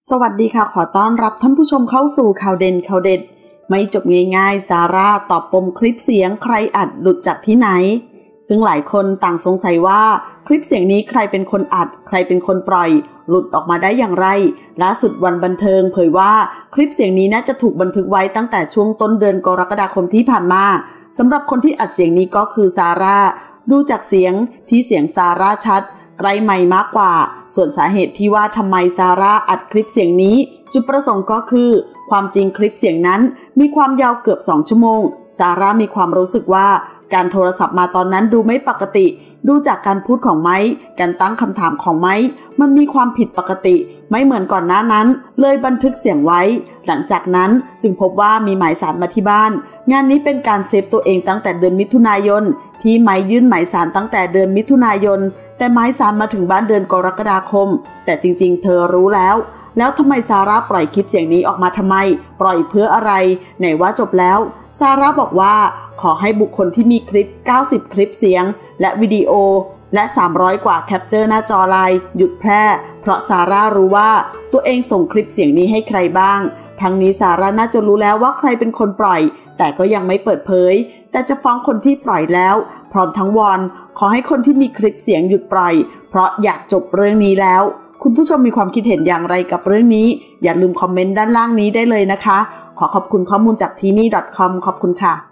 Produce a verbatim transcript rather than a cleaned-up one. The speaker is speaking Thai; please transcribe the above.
สวัสดีค่ะขอต้อนรับท่านผู้ชมเข้าสู่ข่าวเด่นข่าวเด็ดไม่จบง่ายๆซาร่าตอบปมคลิปเสียงใครอัดหลุดจากที่ไหนซึ่งหลายคนต่างสงสัยว่าคลิปเสียงนี้ใครเป็นคนอัดใครเป็นคนปล่อยหลุดออกมาได้อย่างไรล่าสุดวันบันเทิงเผยว่าคลิปเสียงนี้น่าจะถูกบันทึกไว้ตั้งแต่ช่วงต้นเดือนกรกฎาคมที่ผ่านมาสำหรับคนที่อัดเสียงนี้ก็คือซาร่าดูจากเสียงที่เสียงซาร่าชัดไกลไมค์มากกว่าส่วนสาเหตุที่ว่าทำไมซาร่าอัดคลิปเสียงนี้จุดประสงค์ก็คือความจริงคลิปเสียงนั้นมีความยาวเกือบสองชั่วโมงซาร่ามีความรู้สึกว่าการโทรศัพท์มาตอนนั้นดูไม่ปกติดูจากการพูดของไม้การตั้งคำถามของไม้มันมีความผิดปกติไม่เหมือนก่อนหน้านั้นเลยบันทึกเสียงไว้หลังจากนั้นจึงพบว่ามีหมายสารมาที่บ้านงานนี้เป็นการเซฟตัวเองตั้งแต่เดือนมิถุนายนที่ไม้ยื่นหมายสารตั้งแต่เดือนมิถุนายนแต่หมายสารมาถึงบ้านเดือนกรกฎาคมแต่จริงๆเธอรู้แล้วแล้วทำไมซาร่าปล่อยคลิปเสียงนี้ออกมาทำไมปล่อยเพื่ออะไรไหนว่าจบแล้วซาร่าบอกว่าขอให้บุคคลที่มีคลิปเก้าสิบคลิปเสียงและวิดีโอและสามร้อยกว่าแคปเจอร์หน้าจอไลน์หยุดแพร่เพราะซาร่ารู้ว่าตัวเองส่งคลิปเสียงนี้ให้ใครบ้างทั้งนี้ซาร่าน่าจะรู้แล้วว่าใครเป็นคนปล่อยแต่ก็ยังไม่เปิดเผยแต่จะฟ้องคนที่ปล่อยแล้วพร้อมทั้งวอนขอให้คนที่มีคลิปเสียงหยุดปล่อยเพราะอยากจบเรื่องนี้แล้วคุณผู้ชมมีความคิดเห็นอย่างไรกับเรื่องนี้อย่าลืมคอมเมนต์ด้านล่างนี้ได้เลยนะคะขอขอบคุณข้อมูลจากทีนี่ ดอท คอม ขอบคุณค่ะ